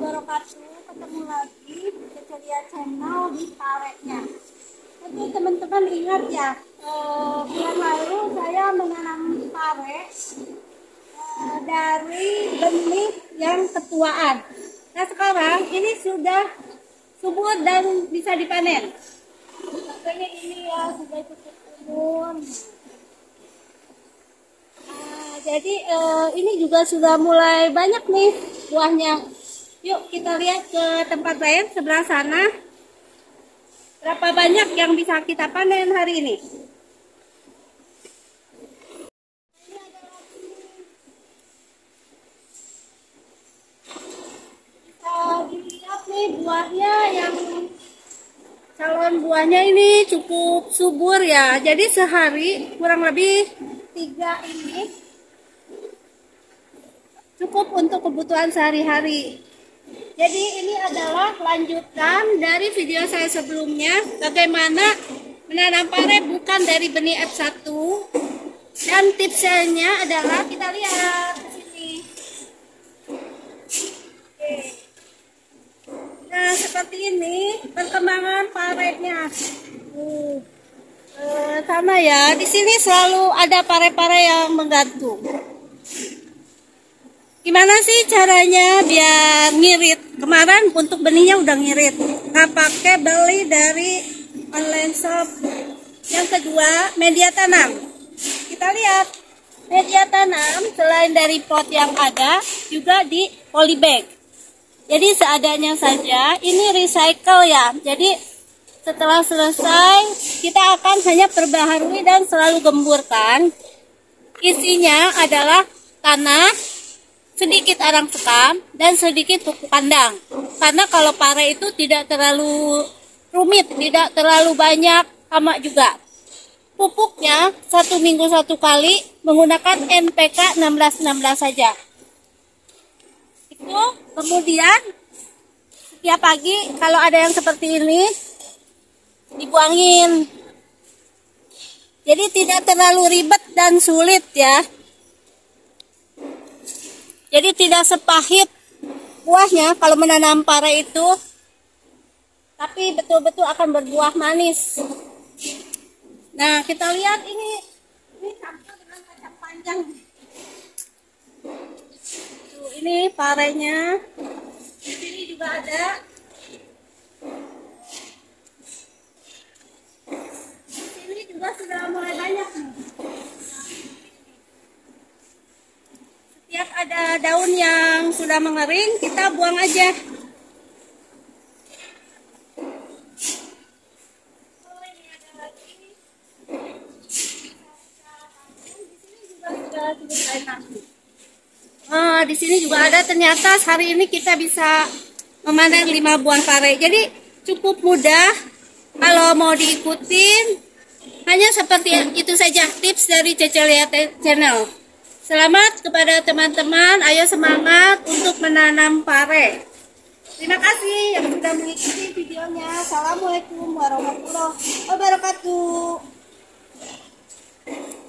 wabarakatuh. Ketemu lagi di Cecelia Channel di parenya. Tapi teman-teman ingat ya, bulan lalu saya menanam pare dari benih yang ketuaan. Nah sekarang ini sudah subur dan bisa dipanen. Makanya ini ya sudah cukup umur. Jadi ini juga sudah mulai banyak nih buahnya. Yuk kita lihat ke tempat lain sebelah sana. Berapa banyak yang bisa kita panen hari ini? Bisa dilihat nih buahnya, yang calon buahnya ini cukup subur ya. Jadi sehari kurang lebih 3 ini cukup untuk kebutuhan sehari-hari. Jadi ini adalah lanjutan dari video saya sebelumnya, bagaimana menanam pare bukan dari benih F1. Dan tipsnya adalah kita lihat ke sini. Oke. Nah seperti ini perkembangan parenya. Sama ya, di sini selalu ada pare-pare yang menggantung. Gimana sih caranya biar ngirit? Kemarin untuk benihnya udah ngirit, nggak pakai beli dari online shop. Yang kedua, media tanam. Kita lihat, media tanam selain dari pot yang ada, juga di polybag. Jadi seadanya saja, ini recycle ya. Jadi setelah selesai, kita akan hanya perbaharui dan selalu gemburkan. Isinya adalah tanah, sedikit arang sekam, dan sedikit pupuk kandang. Karena kalau pare itu tidak terlalu rumit, tidak terlalu banyak hama juga. Pupuknya 1 minggu 1 kali menggunakan NPK 1616 saja. Itu kemudian setiap pagi kalau ada yang seperti ini dibuangin. Jadi tidak terlalu ribet dan sulit ya. Jadi tidak sepahit buahnya kalau menanam pare itu, tapi betul-betul akan berbuah manis. Nah kita lihat ini campur dengan kacang panjang. Tuh, ini parenya. Di sini juga ada. Di sini juga sudah mulai banyak nih. Setiap ada daun yang sudah mengering, kita buang aja. Oh, ini ada lagi. Di sini juga ada. Ternyata hari ini kita bisa memanen 5 buah pare. Jadi cukup mudah kalau mau diikutin. Hanya seperti itu saja tips dari Cecelia Channel. Selamat kepada teman-teman, ayo semangat untuk menanam pare. Terima kasih yang sudah mengikuti videonya. Assalamualaikum warahmatullahi wabarakatuh.